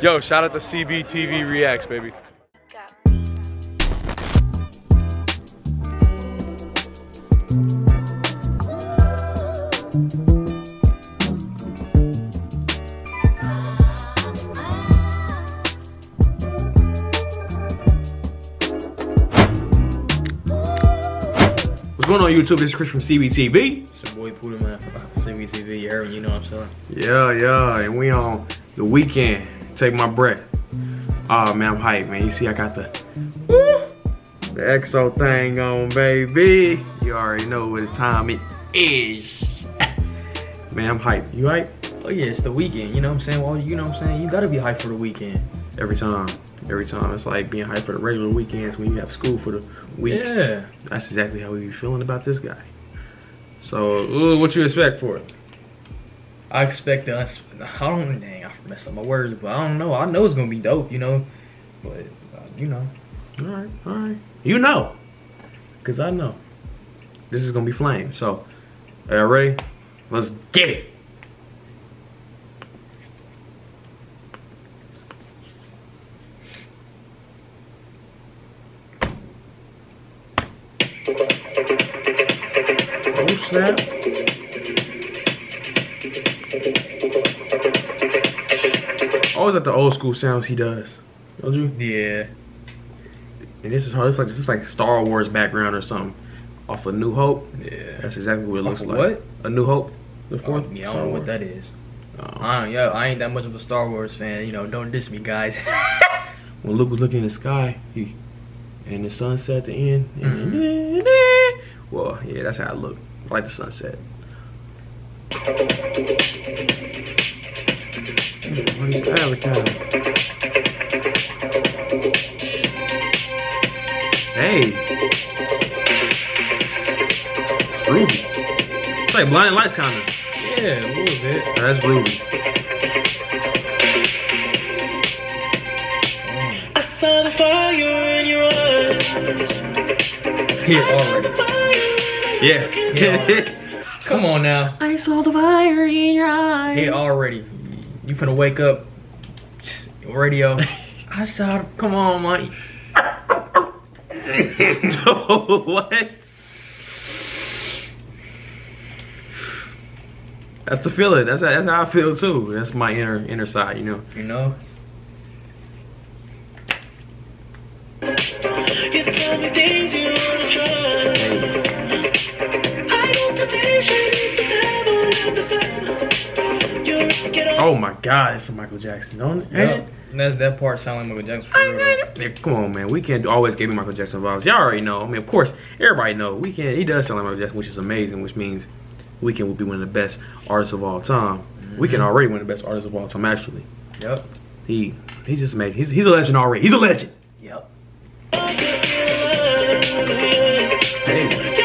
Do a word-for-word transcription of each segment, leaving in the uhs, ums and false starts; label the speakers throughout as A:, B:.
A: Yo, shout out to C B T V Reacts, baby. What's going on YouTube? This is Chris from C B T V.
B: It's your boy Poodle Man from C B T V. You heard me, you know what I'm saying?
A: Yeah, yeah, and we on the weekend. Take my breath. Oh man, I'm hyped, man. You see I got the woo, the X O thing on, baby. You already know what time it is. Man, I'm hyped. You hyped?
B: Oh yeah, it's the weekend, you know what I'm saying? Well, you know what I'm saying? You gotta be hyped for the weekend.
A: Every time. Every time. It's like being hyped for the regular weekends when you have school for the week.
B: Yeah.
A: That's exactly how we be feeling about this guy. So, ooh, what you expect for it?
B: I expect the, I don't, dang, I messed up my words, but I don't know. I know it's gonna be dope, you know? But, uh, you know.
A: All right, all right. You know. Because I know. This is gonna be flame. So, are y'all ready? Let's get it. Oh snap. Always like the old school sounds he does. Don't you?
B: Yeah.
A: And this is hard. It's like this is like Star Wars background or something. Off of New Hope.
B: Yeah.
A: That's exactly what it looks
B: Off of
A: like.
B: What?
A: A New Hope. The fourth.
B: Oh, yeah, I don't know what that is.
A: Oh.
B: I don't, yeah, I ain't that much of a Star Wars fan. You know, don't diss me, guys.
A: When Luke was looking in the sky, he and the sunset at the end.
B: Mm-hmm.
A: Well, yeah, that's how I look. I like the sunset. Hey, Ruby. It's like Blinding Lights, kind of.
B: Yeah, a little bit.
A: Oh, that's Ruby.
C: I saw the fire in your eyes.
B: Here already.
A: Yeah.
B: Yeah. Come on now.
A: I saw the fire in your eyes.
B: Here already. You finna wake up. Radio. I saw. Come on, man.
A: What? That's the feeling. That's how, that's how I feel too. That's my inner inner side, you know.
B: You know.
C: You tell me things you wanna try. I know temptation is the devil in disguise. You risk it all.
A: Oh my God, it's a Michael Jackson, don't it?
B: Yeah. That that part sounded like Michael Jackson. For real.
A: Yeah, come on, man. Weeknd always gave me Michael Jackson vibes. Y'all already know. I mean, of course, everybody know. Weeknd, he does sound like Michael Jackson, which is amazing, which means Weeknd will be one of the best artists of all time. Mm-hmm. Weeknd already one of the best artists of all time, actually.
B: Yep.
A: He he's just amazing. He's he's a legend already. He's a legend.
B: Yep.
A: Hey.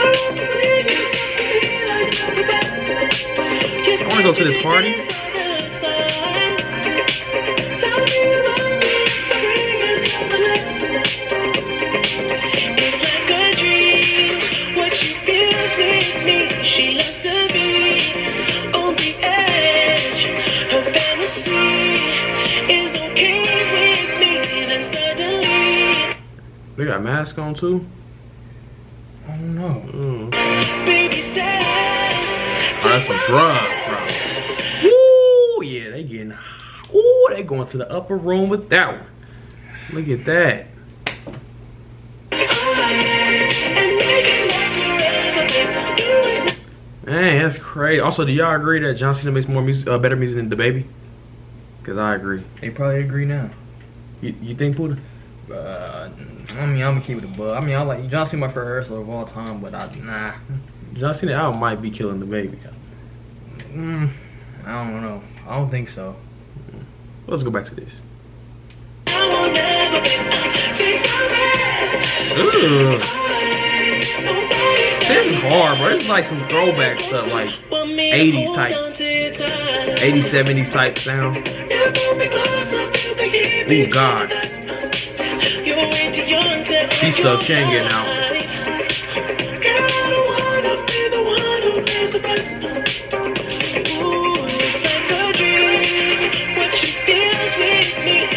A: I wanna go to this party. They got a mask on too?
B: I don't know.
A: Mm, okay. Oh, that's some drugs, bro. Ooh, yeah, they getting. Ooh, they going to the upper room with that one. Look at that. Man, that's crazy. Also, do y'all agree that John Cena makes more music, uh, better music than DaBaby? Cause I agree.
B: They probably agree now.
A: You, you think, Puda?
B: Uh, I mean, I'm gonna keep it a bug. I mean, I like John Cena, my favorite wrestler of all time, but I nah.
A: John Cena album might be killing DaBaby.
B: Mm, I don't know. I don't think so.
A: Let's go back to this. Ugh. This is hard, bro. It's like some throwback stuff, like eighties type, eighties, seventies type sound. Oh God. She's stuck. She ain't getting out.
C: Ooh, it's like a dream. What she feels with me.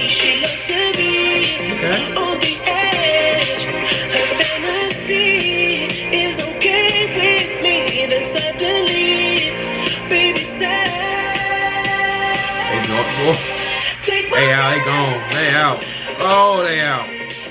A: They out, they gone, they out. Oh, they out.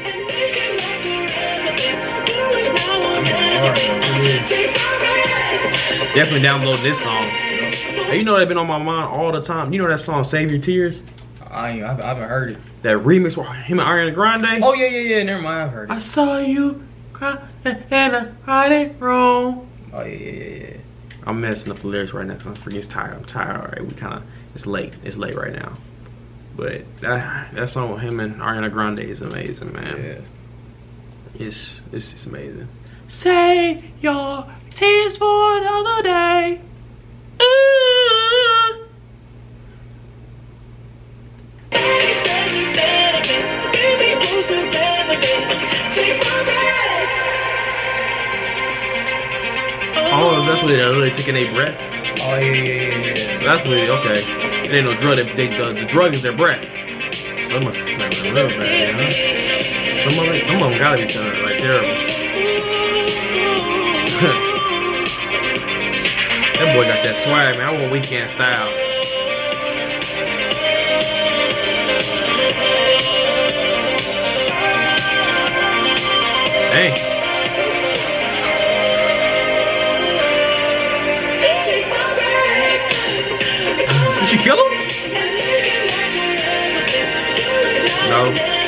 A: Definitely download this song. Hey, you know they've been on my mind all the time. You know that song "Save Your Tears"?
B: I ain't, I haven't heard it.
A: That remix with him and Ariana Grande.
B: Oh yeah, yeah, yeah. Never mind, I've heard it.
A: I saw you cry in a hiding room.
B: Oh yeah, yeah, yeah, yeah.
A: I'm messing up the lyrics right now because I'm freaking tired. I'm tired. All right, we kind of it's late. It's late right now. But that that song with him and Ariana Grande is amazing, man.
B: Yeah.
A: It's it's it's amazing. Save your tears for another day. Ooh. Oh, that's what they're really taking a breath.
B: Oh yeah, yeah, yeah, yeah.
A: That's what it, okay. It ain't no drug. They, they, the, the drug is their breath. So they must be smelling real bad, huh? Some of it, some of them gotta be smelling like terrible. That boy got that swag, man. I want Weeknd style. Hey. Did you kill him? No.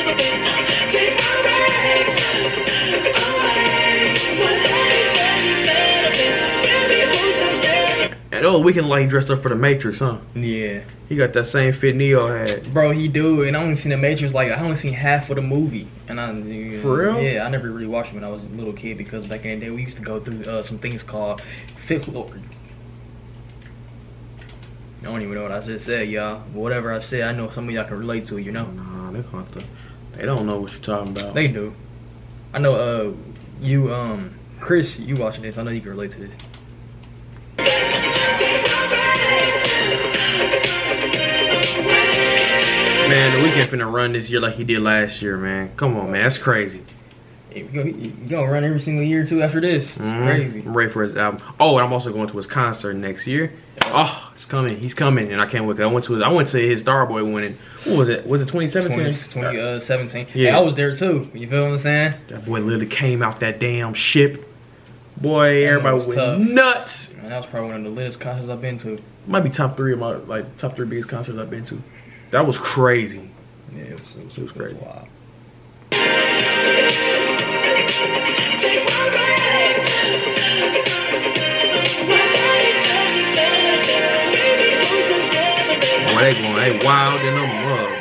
A: And oh, Weeknd like he dressed up for the Matrix, huh?
B: Yeah.
A: He got that same fit Neo had.
B: Bro, he do, and I only seen the Matrix like I only seen half of the movie, and I you know,
A: For real?
B: Yeah, I never really watched it when I was a little kid because back in the day we used to go through uh, some things called Fifth Lord. I don't even know what I just said, y'all. But whatever I said, I know some of y'all can relate to it, you know.
A: Nah, they can't. th- They don't know what you're talking about.
B: They do. I know. Uh, you um, Chris, you watching this? I know you can relate to this.
A: Man, the Weeknd finna run this year like he did last year, man. Come on, man. That's crazy.
B: You gonna, you gonna run every single year too after this?
A: Mm-hmm.
B: Crazy.
A: I'm ready for his album. Oh, and I'm also going to his concert next year. Oh, it's coming. He's coming, and I can't wait. I went to his, I went to his Starboy winning. What was it? Was it twenty seventeen?
B: twenty seventeen.
A: Yeah.
B: Hey, I was there too. You feel what I'm saying?
A: That boy literally came out that damn ship. Boy, everybody
B: was
A: went
B: tough.
A: nuts.
B: Man, that was probably one of the latest concerts I've been to.
A: Might be top three of my like top three biggest concerts I've been to. That was crazy.
B: Yeah, it was, it was,
A: It was crazy.
B: wild. Boy,
A: they going, they wild in them mug.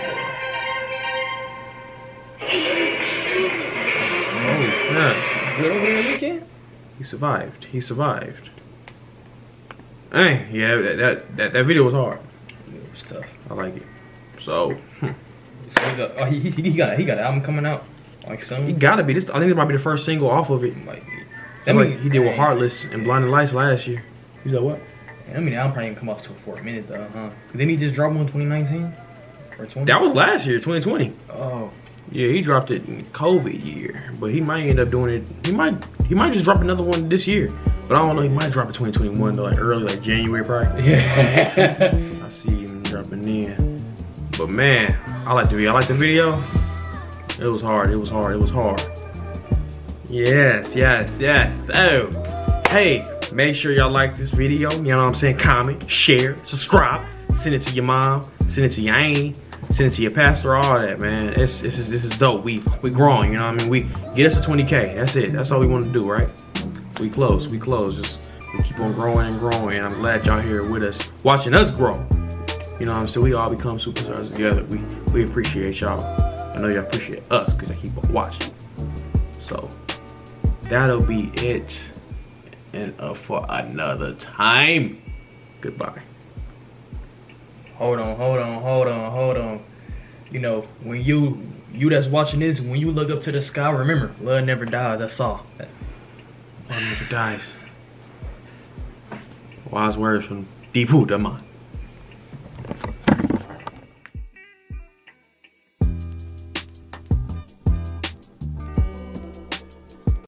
A: Oh snap!
B: Good over the weekend?
A: He survived. He survived. Hey, yeah, that that that, that video was hard.
B: It was tough.
A: I like it. So, hmm.
B: So he's a, oh, he, he, he got he got an album coming out like soon.
A: He gotta be. This, I think this might be the first single off of it.
B: Might be.
A: That
B: mean,
A: like he did with Heartless and Blinding Lights last year. He's like what?
B: I mean, the album probably didn't come out till for a minute though, huh? Didn't he just drop one in twenty nineteen or twenty?
A: That was last year, twenty twenty.
B: Oh.
A: Yeah, he dropped it in COVID year, but he might end up doing it. He might, he might just drop another one this year, but I don't know. He might drop it twenty twenty-one though, like early, like January probably.
B: Yeah.
A: I see him dropping in, but man, I like the video. I like the video. It was hard. It was hard. It was hard. Yes, yes, yes. Oh, hey, make sure y'all like this video. You know what I'm saying? Comment, share, subscribe. Send it to your mom. Send it to your aunt. Send it to your pastor, all that, man. It's, it's, this is dope. We we growing, you know what I mean? We get us to twenty K. That's it. That's all we want to do, right? We close. We close. Just we keep on growing and growing. And I'm glad y'all here with us, watching us grow. You know what I'm saying? We all become superstars together. We we appreciate y'all. I know y'all appreciate us because I keep on watching. So that'll be it. And uh, for another time. Goodbye.
B: Hold on, hold on, hold on, hold on. You know, when you you that's watching this, when you look up to the sky, remember, love never dies. That's all.
A: Love never dies. Wise words from Deep Hood, man.